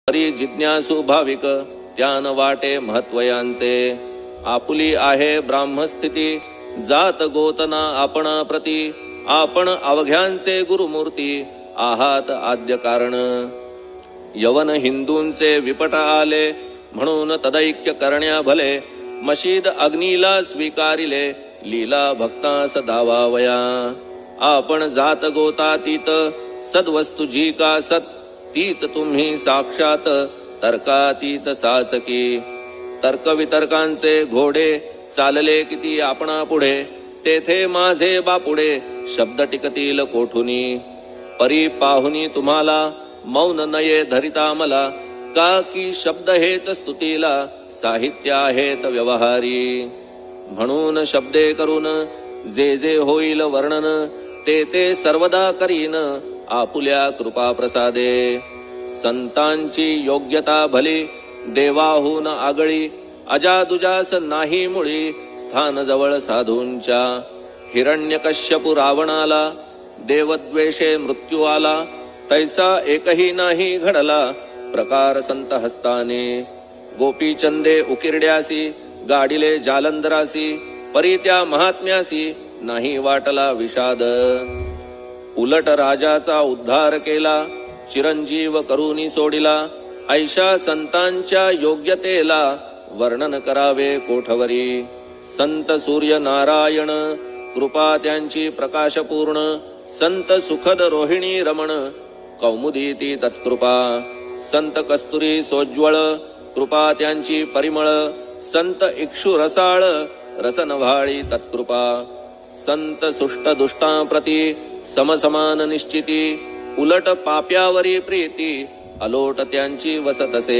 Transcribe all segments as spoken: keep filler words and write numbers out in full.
तरी जिज्ञासू भाविक त्यान वाटे महत्वयांचे। आपुली आहे ब्राह्मस्थिती जात गोतना आपण प्रती। आपण अवघ्यांचे गुरुमूर्ती आहात आद्य कारण। यवन हिंदूंचे विपट आले म्हणून तदैक्य करण्या भले। मशीद अग्नीला स्वीकारिले लीला भक्तास दावावया। आपण जात गोतातीत सद्वस्तु जी का सत। तीच तुम्ही साक्षात तर्कातीत साचकी। तर्क वितर्कांचे घोडे चालले किती आपणा पुढे। तेथे माझे बापुडे शब्द टिकतील कोठुनी। परी पाहुनी तुम्हाला मौन नये धरिता मला। का की शब्द हेच स्तुतीला साहित्य आहेत व्यवहारी। म्हणून शब्दे करून जे जे होईल वर्णन ते ते सर्वदा करीन आपुल्या कृपा प्रसादे। संतांची योग्यता भली देवाहून आगळी। अजादुजास नाही मुळी स्थान जवळ साधूंच्या। हिरण्यकश्यपु रावणाला देवद्वेषे मृत्यू आला। तैसा एकही नाही घडला प्रकार संत हस्ताने। गोपीचंदे उकिरड्यासी गाडिले जालंधरासी। परी त्या महात्म्यासी नाही वाटला विषाद। उलट राजाचा उद्धार केला चिरंजीव करूनी सोडिला। ऐशा संतांच्या योग्यतेला वर्णन करावे कोठवरी। संत सूर्य नारायण कृपा त्यांची प्रकाशपूर्ण। संत सुखद रोहिणी रमण कौमुदी ती तत्कृपा। संत कस्तुरी सोज्वळ कृपा त्यांची परिमळ। संत इक्षु रसाळ रसनव्हाळी तत्कृपा। संत सुष्ट दुष्टांप्रती समसमान निश्चिती। उलट पाप्यावरी प्रीती अलोट त्यांची वसतसे।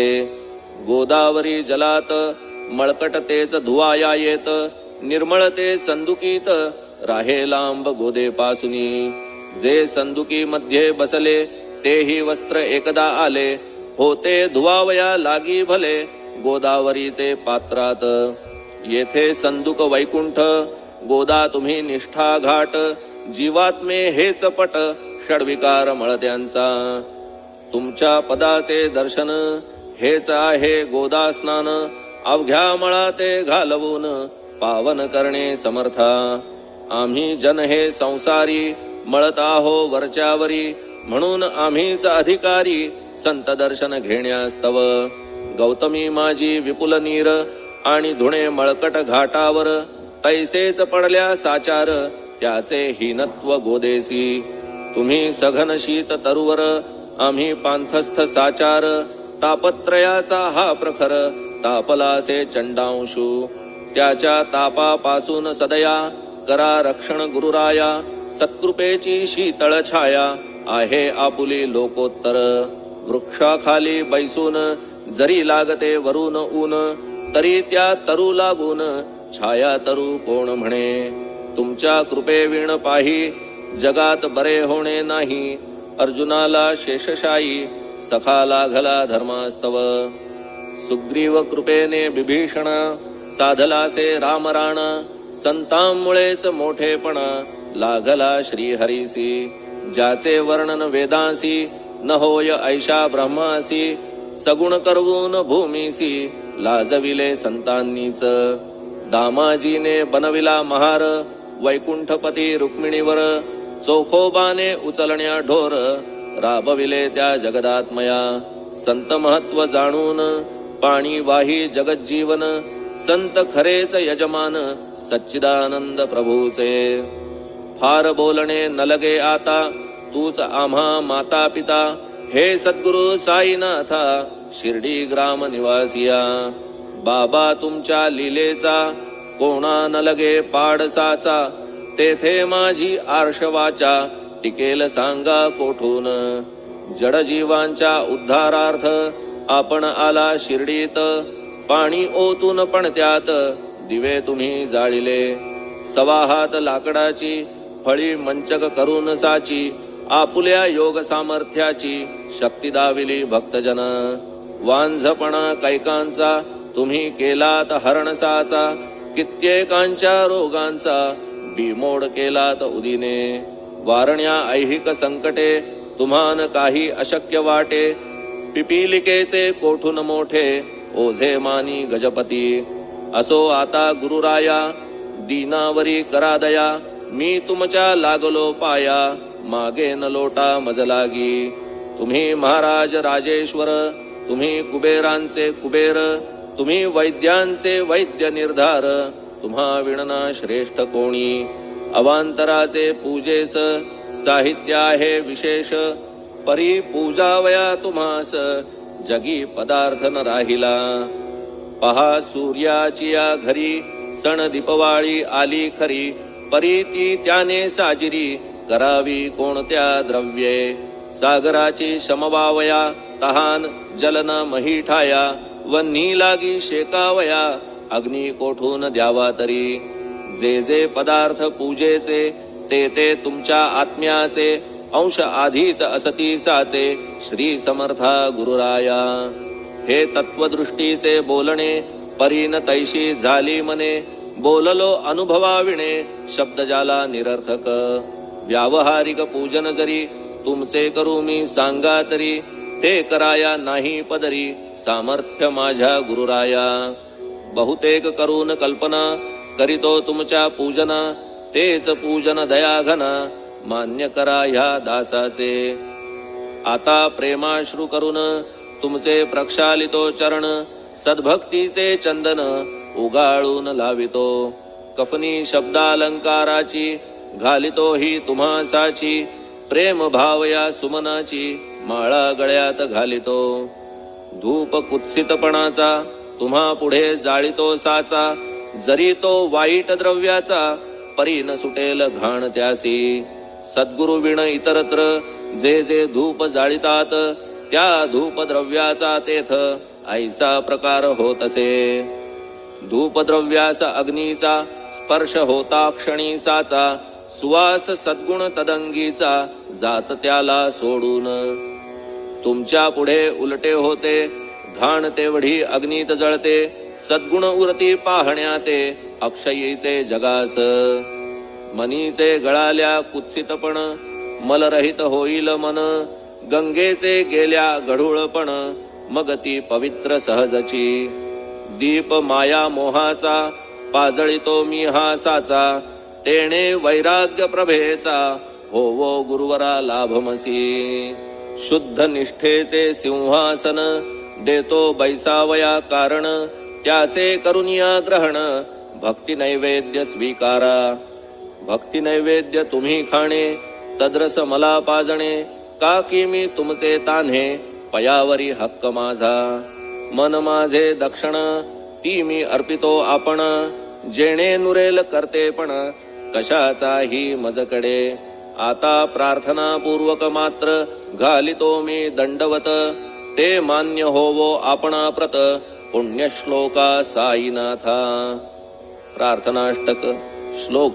गोदावरी जलात मळकट तेच धुवाया येत। निर्मळ ते संदुकीत राहे लांब गोदे पासुनी। जे संदुकी मध्ये बसले तेही वस्त्र एकदा आले। होते धुवावया लागी भले गोदावरीचे पात्रात। येथे संदुक वैकुंठ गोदा तुम्ही निष्ठा घाट। जीवात्मे हेच पट षडविकार मळत्यांचा। तुमच्या पदाचे दर्शन हेच आहे गोदा स्नान। अवघ्या मळा ते घालवून पावन करणे समर्था। आम्ही जन हे संसारी मळत आहो वरच्यावरी। म्हणून आम्हीच अधिकारी संत दर्शन घेण्यास्तव। गौतमी माझी विपुल नीर आणि धुणे मळकट घाटावर। तैसेच पडल्या साचार त्याचे हीनत्व गोदेसी। तुम्ही सघन शीत तरुवर आम्ही पांथस्थ साचार। तापत्रयाचा हा प्रखर तापलासे चंडांशू। त्याच्या तापापासून सदया करा रक्षण गुरुराया। सत्कृपेची शीतळ छाया आहे आपुली लोकोत्तर। वृक्षाखाली बैसून जरी लागते वरून ऊन। तरी त्या तरू लागून छाया तरू कोण म्हणे। तुमच्या कृपेविण पाही जगात बरे होणे नाही। अर्जुनाला शेषशायी सखा लागला धर्मास्तव। सुग्रीव कृपेने बिभीषण साधलासे रामराणा। संतांमुळेच मोठेपणा लागला श्रीहरीसी। ज्याचे वर्णन वेदांसी न होय ऐशा ब्रह्मासी। सगुण करवून भूमीसी लाजविले संतांनीच। दामाजीने बनविला महार वैकुंठपती रुक्मिणीवर। चोखोबाने उचलण्या ढोर राबविले त्या जगदात्मया। संत महत्व जाणून पाणी वाही जगज्जीवन। संत खरेच यजमान सच्चिदानंद प्रभूचे। फार बोलणे न लगे आता तूच आम्हा माता पिता। हे सद्गुरु साईनाथा शिर्डी ग्राम निवासिया। बाबा तुमच्या लीलेचा कोणा न लगे पाडसाचा। तेथे माझी आर्षवाचा टिकेल सांगा कोठून। जडजीवांच्या उद्धारार्थ आपण आला शिर्डीत। पाणी ओतून पण त्यात दिवे तुम्ही जाळिले। सवा हात लाकडाची फळी मंचक करून साची। आपुल्या योग सामर्थ्याची शक्ती दाविली भक्तजन। वांझपणा कैकांचा तुम्ही केलात हरणसाचा। कित्येकांच्या रोगांचा बिमोड केलात उदिने। वारण्या ऐहिक संकटे तुम्हान काही अशक्य वाटे। पिपीलिकेचे कोठून मोठे ओझे मानी गजपती. असो आता गुरुराया दीनावरी करा दया. मी तुमच्या लागलो पाया मागे न लोटा मज लागी. तुम्ही महाराज राजेश्वर तुम्ही कुबेरांचे कुबेर. तुम्ही वैद्यांचे वैद्य निर्धार. तुम्हा विणना श्रेष्ठ कोणी. अवांतराचे पूजेस साहित्य आहे विशेष. परी पूजावया तुम्हास जगी पदार्थ न राहिला. पहा सूर्याची या घरी सण दीपवाळी आली खरी. परी ती त्याने साजिरी करावी कोणत्या द्रव्ये. सागराची शमवावया तहान जलन मही ठाया. वन्ही लागी शेकावया अग्नी कोठून द्यावा तरी. जे जे पदार्थ पूजेचे ते ते तुमच्या आत्म्याचे. अंश आधीच असती साचे श्री समर्था गुरुराया. हे तत्वदृष्टीचे बोलणे परीन तैशी झाली मने. बोललो अनुभवाविणे शब्द जाला निरर्थक. व्यावहारिक पूजन जरी तुमचे करू मी सांगा तरी. ते कराया नाही पदरी सामर्थ्य माझ्या गुरुराया. बहुतेक करून कल्पना करीतो तुमच्या पूजना. तेच पूजन दयाघना मान्य करा ह्या दासाचे. आता प्रेमाश्रू करून तुमचे प्रक्षालितो चरण. सद्भक्तीचे चंदन उगाळून लावितो. कफनी शब्दालंकाराची घालितो ही तुम्हासाची. प्रेम भाव या सुमनाची माळा गळ्यात घालितो. धूप कुत्सितपणाचा तुम्हा पुढे जाळितो साचा. जरी तो वाईट द्रव्याचा परी न सुटेल घाण त्यासी. सद्गुरु विण इतरत्र जे जे धूप जाळितात त्या धूप द्रव्याचा तेथ ऐसा प्रकार होत असे. धूप द्रव्यास अग्नीचा स्पर्श होता क्षणी साचा. सुवास सद्गुण तदंगीचा जात त्याला सोडून. तुमच्या पुढे उलटे होते घाण तेवढी अग्नीत जळते. सद्गुण उरती पाहण्या ते अक्षयीचे जगास. मनीचे गळाल्या कुत्सितपण मलरहित होईल मन. गंगेचे गेल्या गढूळपण मग ती पवित्र सहजची. दीप माया मोहाचा पाजळितो मी हा साचा. तेणे वैराग्य प्रभेचा होवो गुरुवरा लाभमसी. शुद्ध निष्ठेचे सिंहासन देतो बैसावया कारण. त्याचे करुनिया ग्रहण भक्ती नैवेद्य स्वीकारा. भक्ती नैवेद्य तुम्ही खाणे तद्रस मला पाजणे. का की मी तुमचे तान्हे पयावरी हक्क माझा. मन माझे दक्षिण ती मी अर्पितो आपण. जेणे नुरेल करते पण कशाचाही मजकडे. आता प्रार्थना पूर्वक मात्र घालितो मी दंडवत. ते मान्य होवो आपणा प्रत पुण्यश्लोका साईनाथा. प्रार्थनाष्टक श्लोक.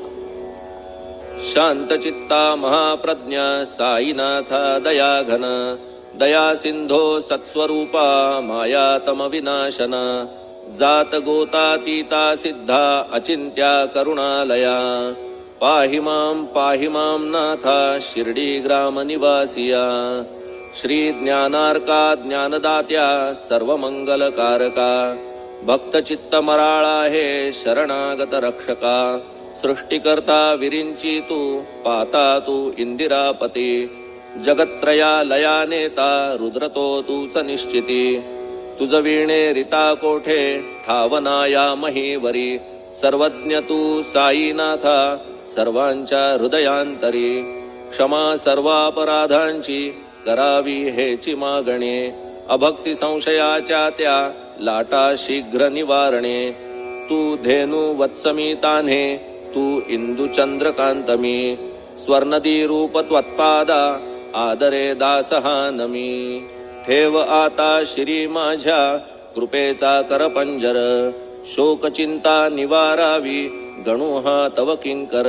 शांतचित्ता महाप्रज्ञा साईनाथा दयाघन. दया सिंधो सत्स्वरूपा मायातम विनाशना. जात गोतातीता सिद्धा अचिंत्या करुणालया. पाहि मां पाहि मां नाथा शिर्डी ग्राम निवासिया. श्री ज्ञानार्का ज्ञानदात्या सर्वमंगलकारका. भक्त चित्त मराळा हे शरणागत रक्षका. सृष्टिकर्ता विरिंची तू पाता तू इंदिरापती. जगत्त्रया लया नेता रुद्रतो तूच निश्चिती. तुझ वीणे रिता कोठे ठावना या महीवरी. सर्वज्ञ तू साईनाथा सर्वांच्या हृदयांतरी. क्षमा सर्वापराधांची करावी हेची मागणे. अभक्ती संशयाच्या त्या लाटा शीघ्र निवारणे. तू धेनु वत्समी तान्हे तू इंदू चंद्रकांतमी. स्वर्णदी रूप त्वत्पादा आदरे दासहा नमी. ठेव आता श्री माझ्या कृपेचा करपंजर. शोक चिंता निवारावी गणू हा तव किंकर.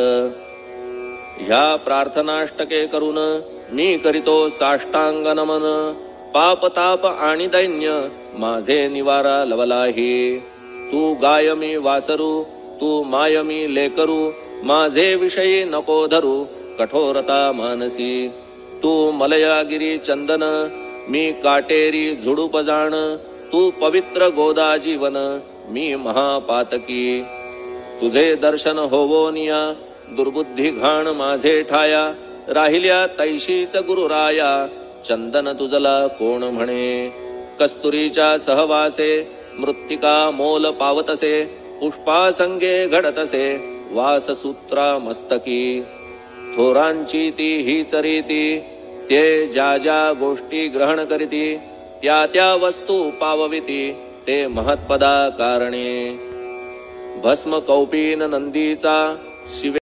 ह्या प्रार्थनाष्टके करून मी करीतो साष्टांग नमन. पाप ताप आणि दैन्य माझे निवारा लवलाही. तू गाय मी वासरू तू माय मी लेकरू. माझे विषयी नको धरू कठोरता मानसी. तू मलयागिरी चंदन मी काटेरी झुडूप जाण, तू पवित्र गोदा जीवन, मी महापातकी. तुझे दर्शन होवोनिया, दुर्बुद्धी घाण माझे ठाया, राहिल्या तैशीच गुरुराया, चंदन तुझला कोण म्हणे. कस्तुरीच्या सहवासे मृत्तिका मोल पावतसे, पुष्पासंगे घडतसे वाससूत्रा मस्तकी. थोरांची ती हीच रीती, ते ज्या ज्या गोष्टी ग्रहण करीती, त्या त्या वस्तू पावविती ते महत्पदा कारणे. भस्म कौपीन नंदीचा शिवे